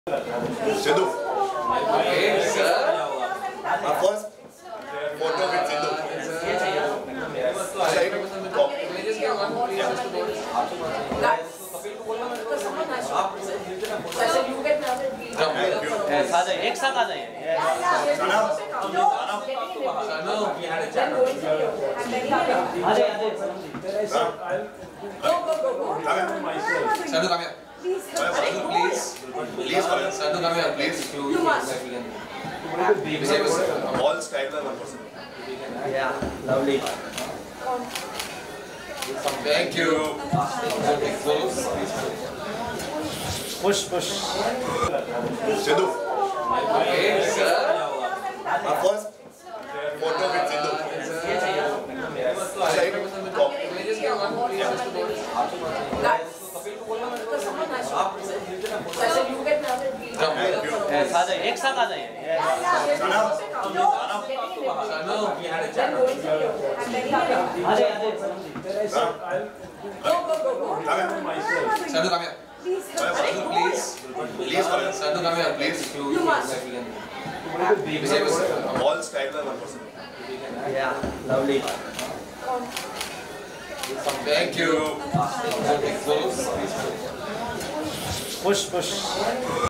Sidhu. Hey, sir. My first photo with Sidhu. एक साथ आ जाइए। Sadhu, come here. Sadhu, please. Please come here. Sadhu, come here, please. All style are 1%. Yeah, lovely. Thank you. Push. Sidhu. Hey, sir. My first photo with Sidhu. एक साथ आ जाइए। Sadhu, come here. Sadhu, please. Sadhu, come here, please. All style are 1%. Yeah, lovely. Thank you. Push.